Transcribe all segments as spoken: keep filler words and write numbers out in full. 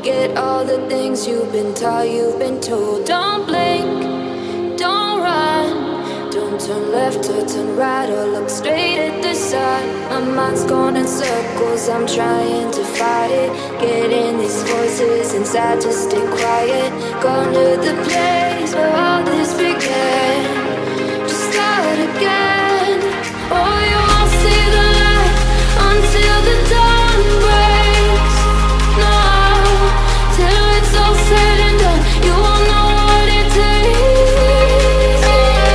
forget all the things you've been taught, you've been told. Don't blink, don't run, don't turn left or turn right or look straight at the sun. My mind's going in circles, I'm trying to fight it. Getting these voices inside to stay quiet. Gone to the place where all this began. Just start again. Oh, you won't see the light until the dawn breaks. No, till it's all said and done, you won't know what it takes.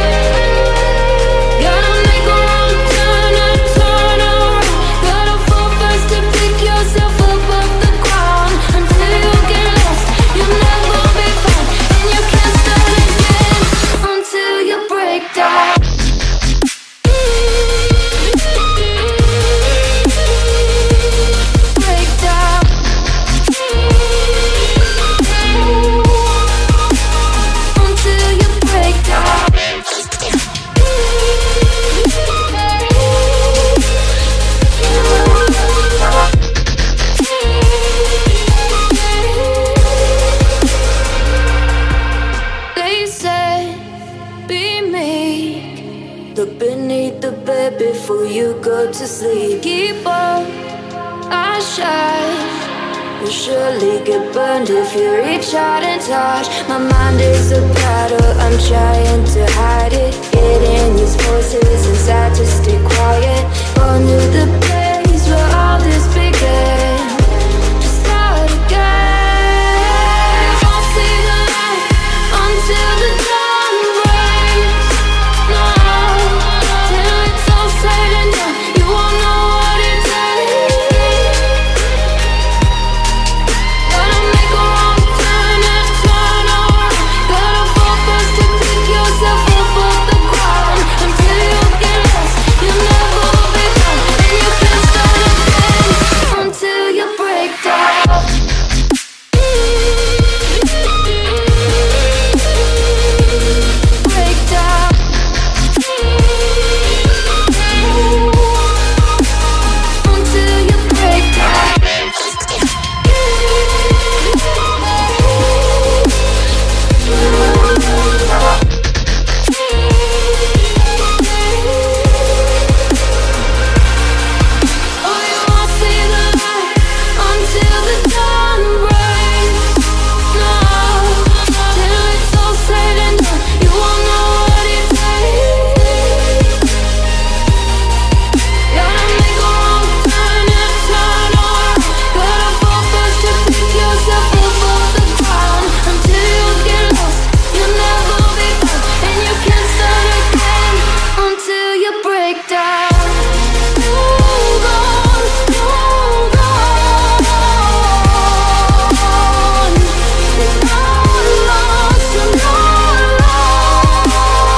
Gotta make a wrong turn and turn around. Gotta fall first to pick yourself up off the ground. Until you get lost, you'll never be found, and you can't start again until you break down. Before you go to sleep, keep on our shine. You'll surely get burned if you reach out and touch. My mind is a battle, I'm trying to hide it. Getting these voices inside to stay quiet. Gone to the place where all this began. Just start again. You won't see the light until the dawn breaks. No, till it's all said and done, you won't know what it takes. Gotta make a wrong turn and turn around. Gotta fall first to pick yourself up off the ground. Until you get lost, you'll never be found, and you can't start again until you break down. Break down. Until you break down. Oh, you won't see the light until the dawn breaks. No, till it's all said and done, you won't know what it takes. Gotta make a wrong turn and turn around. Gotta fall first to pick yourself up off the ground. Until you get lost, you'll never be found, and you can't start again until you break down. Hold on, hold on. It's not lost, you're not lost.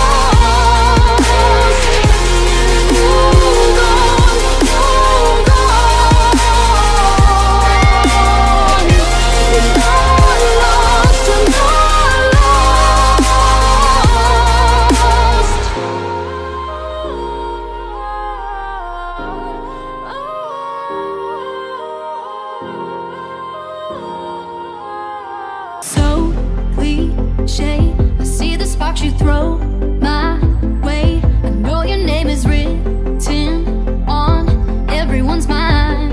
Hold on, hold on. It's not lost, you're not lost. So cliche, I see the sparks you throw my way. I know your name is written on everyone's mind.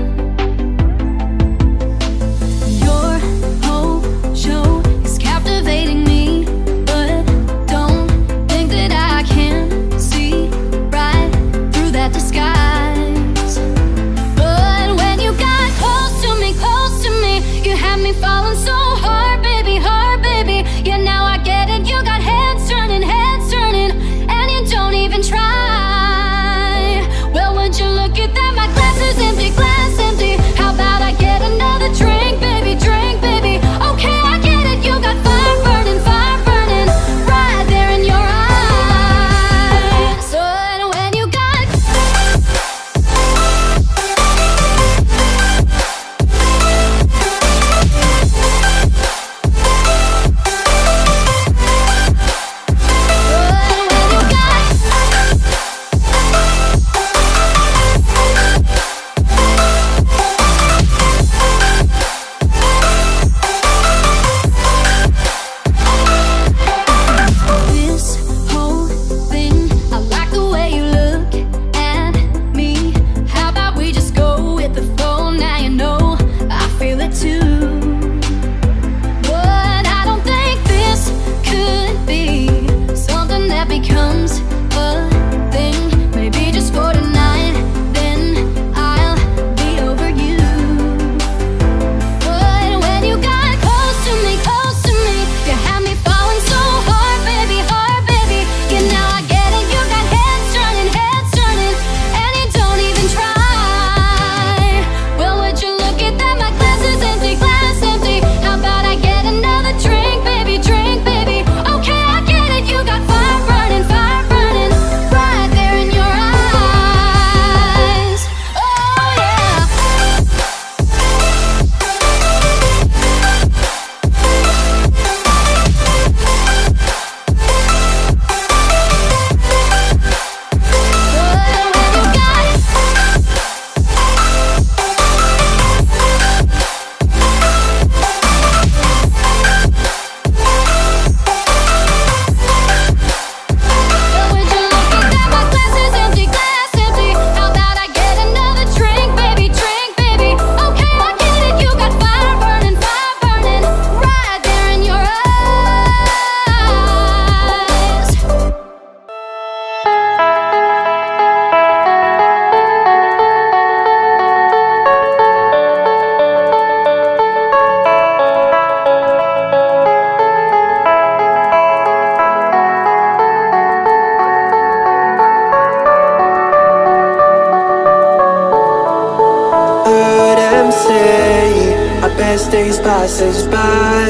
Your whole show is captivating me, but don't think that I can see right through that disguise. But when you got close to me, close to me, you had me falling so hard, baby, hard, baby. Yeah, now I get it. You got heads turning, heads turning. Some say our best days pass us by,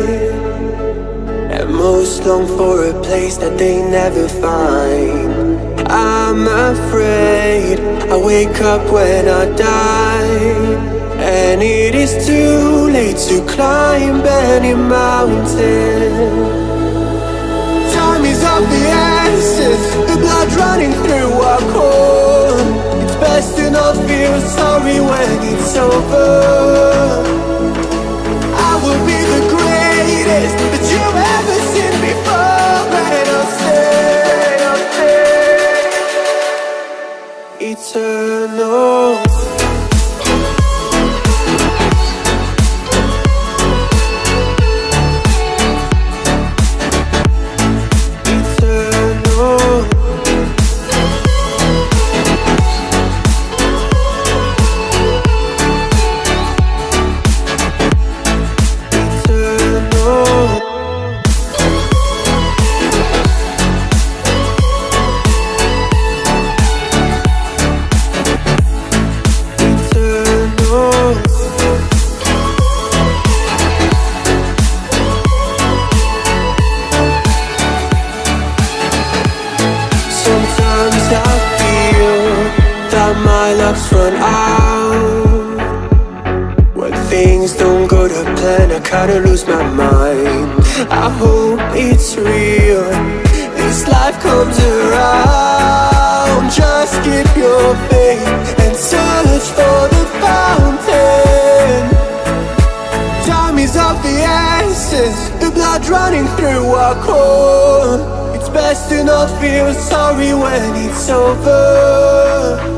and most long for a place that they never find. I'm afraid I wake up when I die, and it is too late to climb any mountain. Time is of the essence, the blood running through our core. It's best to not feel sorry when it's over. I will be the greatest that you've ever seen before, and I'll stay, I'll stay eternal. My luck's run out. When things don't go to plan, I kinda lose my mind. I hope it's real, this life comes around. Just keep your faith and search for the fountain. Time is of the essence, the blood running through our core. It's best to not feel sorry when it's over.